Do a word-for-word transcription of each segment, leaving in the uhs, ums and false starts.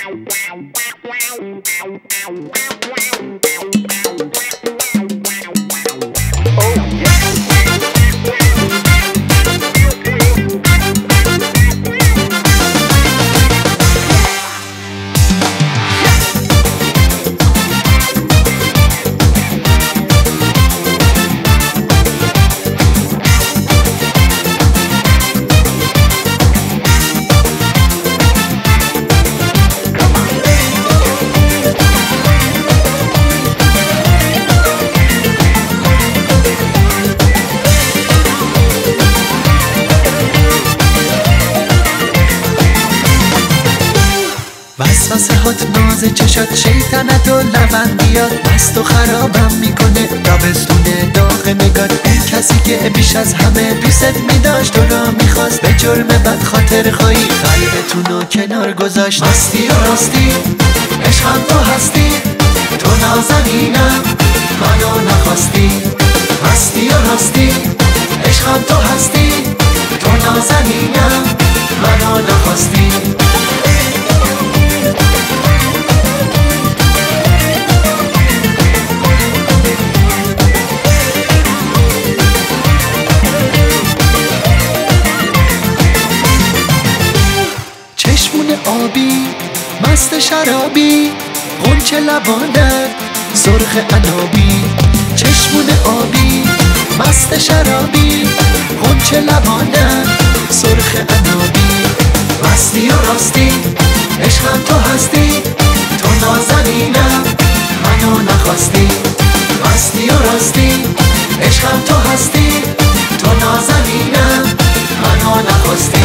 وسوسه هات ناز چشات شیطنت و لبندیات مست و خرابم میکنه تابستونه داغ نگات اون کسی که بیش از همه دوست میداشت تو را میخواست به جرم بد خاطر خواهی قلبتونو کنار گذاشت. مستی و راستی عشقم تو هستی، تو نازنینم منو نخواستی. مستی و راستی عشقم تو هستی، تو نازنینم منو نخواستی. آبی مست شرابی غنچه لبانت سرخ عنابی. چشمون آبی مست شرابی غنچه لبانت سرخ عنابی. مستی و راستی عشقم تو هستی، تو نازنینم منو نخواستی. مستی و راستی عشقم تو هستی، تو نازنینم منو نخواستی.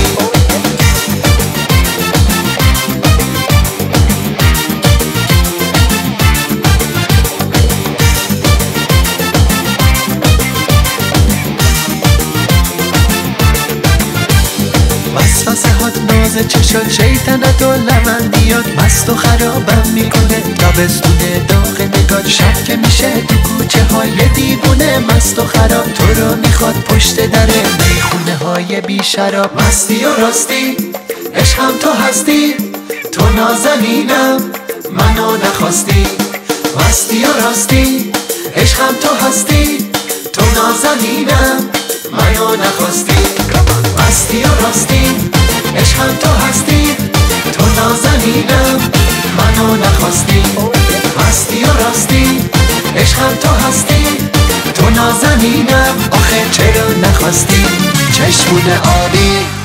وسوسه هات ناز چشات شیطنت و لبندیات مست و خرابم میکنه تابستونه داغ نگات شب که میشه تو کوچه های دیوونه مست و خراب تو رو میخواد پشت در میخونه های بی شراب. مستی و راستی عشقم تو هستی، تو نازنینم منو نخواستی. مستی و راستی عشقم تو هستی، تو نازنینم منو نخواستی. مستی و راستی عشقم تو هستی، تو نازنینم منو نخواستی. مستی و راستی عشقم تو هستی، تو نازنینم آخه چرا نخواستی. چشمون آبی